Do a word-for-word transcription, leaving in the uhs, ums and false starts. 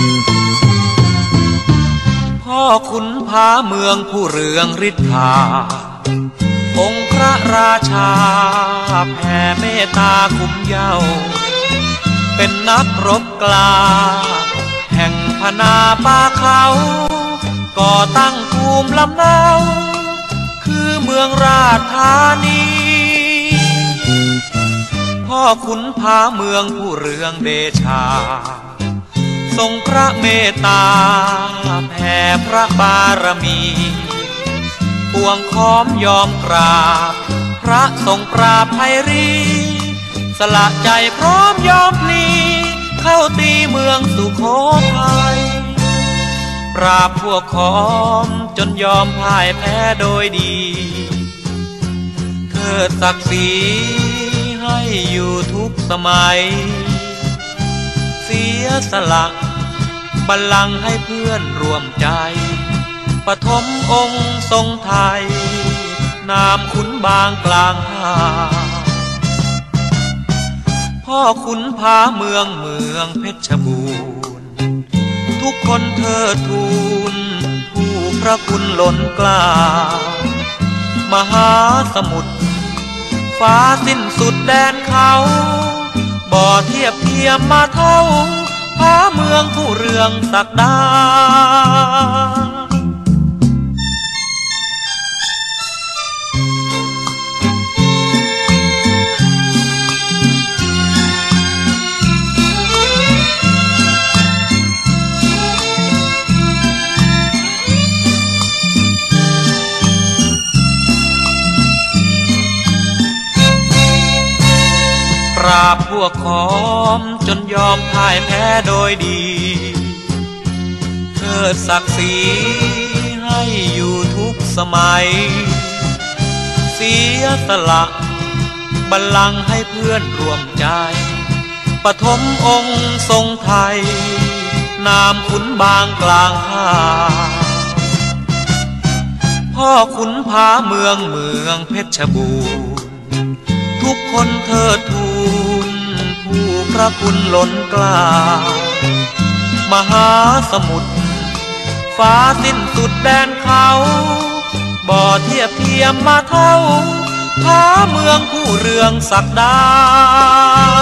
พ่อขุนพาเมืองผู้เรืองฤทธาองค์พระราชาแผ่เมตตาคุ้มเย้าเป็นนักรบกล้าแห่งพนาป่าเขาก่อตั้งภูมิลำเนาคือเมืองราชธานีพ่อขุนพาเมืองผู้เรืองเดชาทรงพระเมตตาแผ่พระบารมีปวงค้อมยอมกราบพระทรงปราบไพรีสละใจพร้อมยอมพลีเข้าตีเมืองสุโขทัยปราบพวกขอมจนยอมพ่ายแพ้โดยดีเทิดศักดิ์ศรีให้อยู่ทุกสมัยเสียสละบัลลังก์ให้เพื่อนร่วมใจปฐมองค์ทรงไทยนามขุนบางกลางหาพ่อขุนพาเมืองเมืองเพชรบูรณ์ทุกคนเทิดทูนผู้พระคุณล้นกล้ามหาสมุทรฟ้าสิ้นสุดแดนเขาบ่เทียบเทียมมาเท่าพาเมืองผู้เรืองศักดาปราบพวกขอมจนยอมพ่ายแพ้โดยดีเทิดศักดิ์ศรีให้อยู่ทุกสมัยเสียสละบัลลังก์ให้เพื่อนร่วมใจปฐมองค์ทรงไทยนามขุนบางกลางข้าพ่อขุนพาเมืองเมืองเพชรบูรณ์ทุกคนเทิดทูนผู้พระคุณล้นกล้ามหาสมุทรฟ้าสิ้นสุดแดนเขาบ่เทียบเทียมมาเท่าพาเมืองผู้เรืองศักดา